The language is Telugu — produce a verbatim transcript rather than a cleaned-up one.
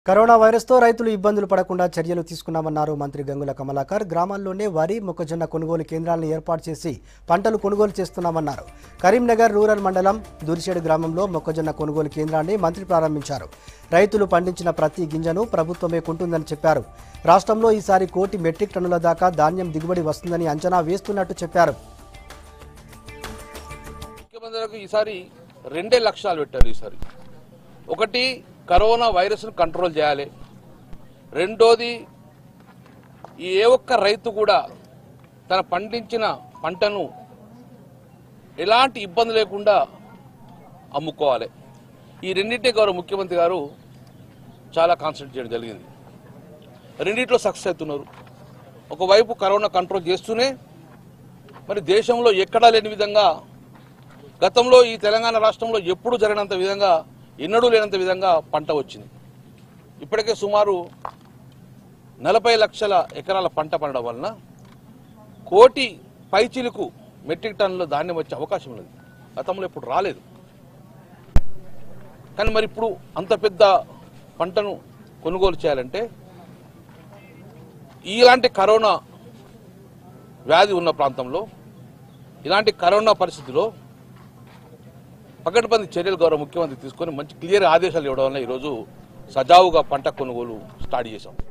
కరోనా వైరస్ తో రైతులు ఇబ్బందులు పడకుండా చర్యలు తీసుకున్నామన్నారు మంత్రి గంగుల కమలాకర్. గ్రామాల్లోనే వరి మొక్కజొన్న కొనుగోలు కేంద్రాలను ఏర్పాటు చేసి పంటలు కొనుగోలు చేస్తున్నామన్నారు. కరీంనగర్ రూరల్ మండలం దురిచేడు గ్రామంలో మొక్కజొన్న కొనుగోలు కేంద్రాన్ని మంత్రి ప్రారంభించారు. రైతులు పండించిన ప్రతి గింజను ప్రభుత్వమే కొంటుందని చెప్పారు. రాష్ట్రంలో ఈసారి కోటి మెట్రిక్ టన్నుల దాకా ధాన్యం దిగుబడి వస్తుందని అంచనా వేస్తున్నట్టు చెప్పారు. ముఖ్యమంత్రులకు ఈసారి రెండే లక్ష్యాలు పెట్టారు. ఈసారి ఒకటి కరోనా వైరస్ను కంట్రోల్ చేయాలి, రెండోది ఏ ఒక్క రైతు కూడా తన పండించిన పంటను ఎలాంటి ఇబ్బంది లేకుండా అమ్ముకోవాలి. ఈ రెండింటినీ గౌరవ ముఖ్యమంత్రి గారు చాలా కాన్సన్ట్రేట్ చేయడం జరిగింది. రెండింటిలో సక్సెస్ అవుతున్నారు. ఒకవైపు కరోనా కంట్రోల్ చేస్తూనే మరి దేశంలో ఎక్కడా లేని విధంగా గతంలో ఈ తెలంగాణ రాష్ట్రంలో ఎప్పుడు జరిగినంత విధంగా ఎన్నడూ లేనంత విధంగా పంట వచ్చింది. ఇప్పటికే సుమారు నలభై లక్షల ఎకరాల పంట పండడం వలన కోటి పైచిలుకు మెట్రిక్ టన్నుల ధాన్యం వచ్చే అవకాశం ఉన్నది. గతంలో ఇప్పుడు రాలేదు. కానీ మరి ఇప్పుడు అంత పెద్ద పంటను కొనుగోలు చేయాలంటే ఇలాంటి కరోనా వ్యాధి ఉన్న ప్రాంతంలో ఇలాంటి కరోనా పరిస్థితిలో పకడ్బందీ చర్యలు గౌరవ ముఖ్యమంత్రి తీసుకొని మంచి క్లియర్ ఆదేశాలు ఇవ్వడం వల్ల ఈరోజు సజావుగా పంట కొనుగోలు స్టార్ట్ చేశాం.